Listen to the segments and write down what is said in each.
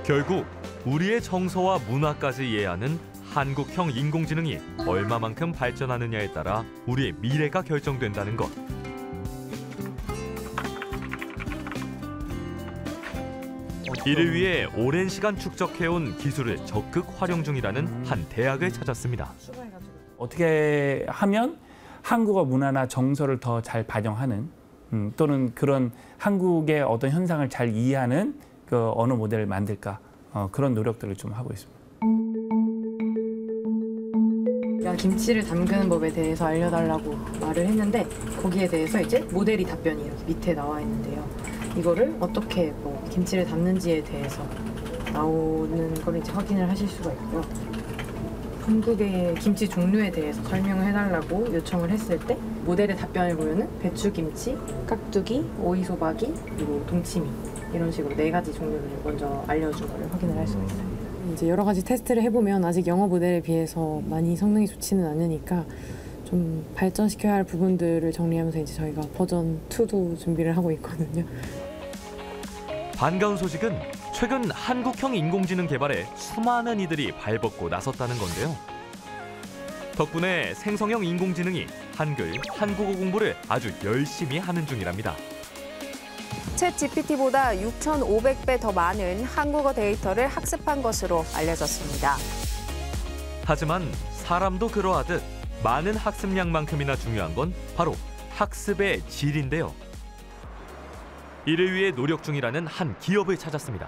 결국 우리의 정서와 문화까지 이해하는 한국형 인공지능이 얼마만큼 발전하느냐에 따라 우리의 미래가 결정된다는 것. 이를 위해 오랜 시간 축적해온 기술을 적극 활용 중이라는 한 대학을 찾았습니다. 어떻게 하면 한국어 문화나 정서를 더 잘 반영하는 또는 그런 한국의 어떤 현상을 잘 이해하는 그 언어 모델을 만들까 그런 노력들을 좀 하고 있습니다. 김치를 담그는 법에 대해서 알려달라고 말을 했는데 거기에 대해서 이제 모델이 답변이 이렇게 밑에 나와 있는데요. 이거를 어떻게 김치를 담는지에 대해서 나오는 걸 이제 확인을 하실 수가 있고요. 한국의 김치 종류에 대해서 설명을 해달라고 요청을 했을 때 모델의 답변을 보면은 배추김치, 깍두기, 오이소박이, 그리고 동치미 이런 식으로 4가지 종류를 먼저 알려준 거를 확인을 할 수가 있어요. 이제 여러 가지 테스트를 해보면 아직 영어 모델에 비해서 많이 성능이 좋지는 않으니까 좀 발전시켜야 할 부분들을 정리하면서 이제 저희가 버전 2도 준비를 하고 있거든요. 반가운 소식은 최근 한국형 인공지능 개발에 수많은 이들이 발벗고 나섰다는 건데요. 덕분에 생성형 인공지능이 한글, 한국어 공부를 아주 열심히 하는 중이랍니다. 챗 GPT보다 6,500배 더 많은 한국어 데이터를 학습한 것으로 알려졌습니다. 하지만 사람도 그러하듯 많은 학습량만큼이나 중요한 건 바로 학습의 질인데요. 이를 위해 노력 중이라는 한 기업을 찾았습니다.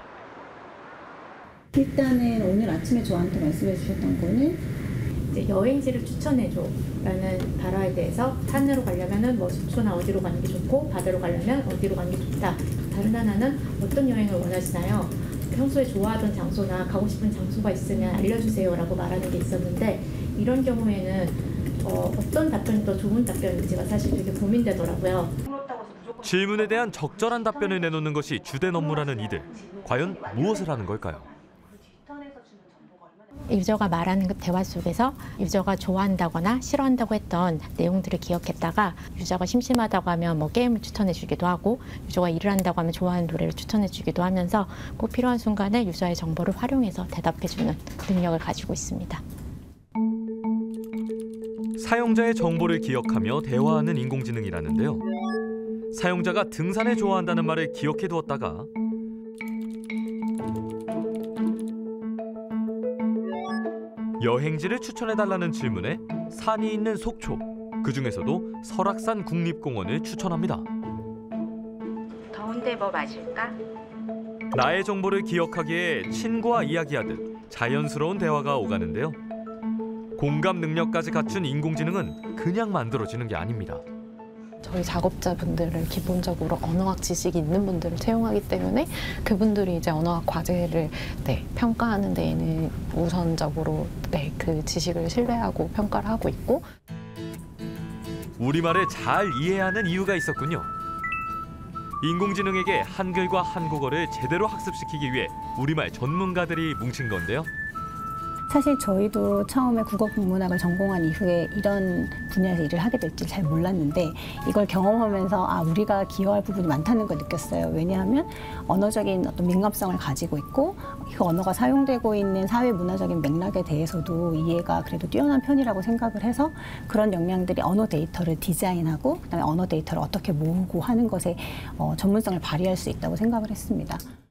일단은 오늘 아침에 저한테 말씀해 주셨던 거는 이제 여행지를 추천해줘라는 발화에 대해서 산으로 가려면은 뭐 숲초나 어디로 가는 게 좋고 바다로 가려면 어디로 가는 게 좋다. 다른 하나는 어떤 여행을 원하시나요? 평소에 좋아하던 장소나 가고 싶은 장소가 있으면 알려주세요라고 말하는 게 있었는데 이런 경우에는 어떤 답변이 더 좋은 답변인지가 사실 되게 고민되더라고요. 질문에 대한 적절한 답변을 내놓는 것이 주된 업무라는 이들. 과연 무엇을 하는 걸까요? 유저가 말하는 그 대화 속에서 유저가 좋아한다거나 싫어한다고 했던 내용들을 기억했다가 유저가 심심하다고 하면 뭐 게임을 추천해 주기도 하고 유저가 일을 한다고 하면 좋아하는 노래를 추천해 주기도 하면서 꼭 필요한 순간에 유저의 정보를 활용해서 대답해 주는 능력을 가지고 있습니다. 사용자의 정보를 기억하며 대화하는 인공지능이라는데요. 사용자가 등산을 좋아한다는 말을 기억해 두었다가 여행지를 추천해달라는 질문에 산이 있는 속초, 그중에서도 설악산 국립공원을 추천합니다. 더운데 뭐 마실까? 나의 정보를 기억하기에 친구와 이야기하듯 자연스러운 대화가 오가는데요. 공감 능력까지 갖춘 인공지능은 그냥 만들어지는 게 아닙니다. 저희 작업자분들을 기본적으로 언어학 지식이 있는 분들을 채용하기 때문에 그분들이 이제 언어학 과제를 평가하는 데에는 우선적으로 그 지식을 신뢰하고 평가를 하고 있고 우리말을 잘 이해하는 이유가 있었군요. 인공지능에게 한글과 한국어를 제대로 학습시키기 위해 우리말 전문가들이 뭉친 건데요. 사실 저희도 처음에 국어국문학을 전공한 이후에 이런 분야에서 일을 하게 될지 잘 몰랐는데 이걸 경험하면서 우리가 기여할 부분이 많다는 걸 느꼈어요. 왜냐하면 언어적인 어떤 민감성을 가지고 있고 그 언어가 사용되고 있는 사회 문화적인 맥락에 대해서도 이해가 그래도 뛰어난 편이라고 생각을 해서 그런 역량들이 언어 데이터를 디자인하고 그다음에 언어 데이터를 어떻게 모으고 하는 것에 전문성을 발휘할 수 있다고 생각을 했습니다.